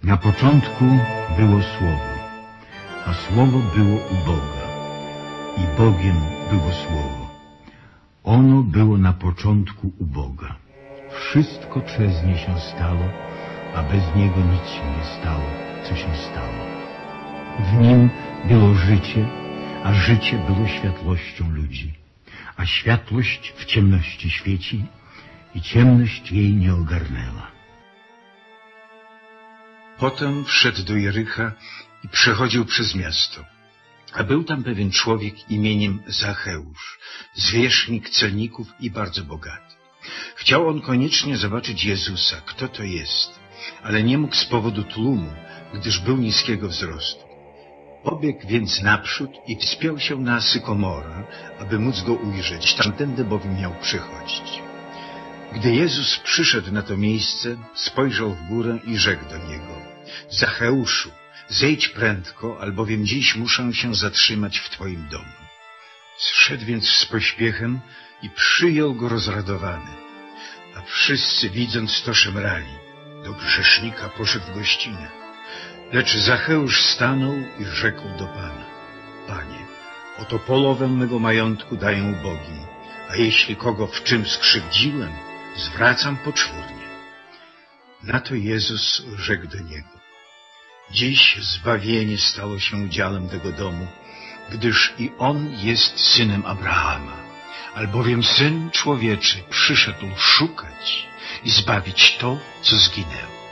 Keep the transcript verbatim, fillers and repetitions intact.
Na początku było Słowo, a Słowo było u Boga i Bogiem było Słowo. Ono było na początku u Boga. Wszystko przez nie się stało, a bez Niego nic się nie stało, co się stało. W Nim było życie, a życie było światłością ludzi. A światłość w ciemności świeci i ciemność jej nie ogarnęła. Potem wszedł do Jericha i przechodził przez miasto. A był tam pewien człowiek imieniem Zacheusz, zwierzchnik celników i bardzo bogaty. Chciał on koniecznie zobaczyć Jezusa, kto to jest, ale nie mógł z powodu tłumu, gdyż był niskiego wzrostu. Pobiegł więc naprzód i wspiął się na sykomora, aby móc go ujrzeć, tamtędy bowiem miał przychodzić. Gdy Jezus przyszedł na to miejsce, spojrzał w górę i rzekł do niego: Zacheuszu, zejdź prędko, albowiem dziś muszę się zatrzymać w Twoim domu. Zszedł więc z pośpiechem i przyjął go rozradowany. A wszyscy, widząc to, szemrali: do grzesznika poszedł w gościnę. Lecz Zacheusz stanął i rzekł do Pana: Panie, oto połowę mego majątku daję ubogim, a jeśli kogo w czym skrzywdziłem, zwracam poczwórnie. Na to Jezus rzekł do niego: Dziś zbawienie stało się udziałem tego domu, gdyż i on jest synem Abrahama, albowiem Syn Człowieczy przyszedł szukać i zbawić to, co zginęło.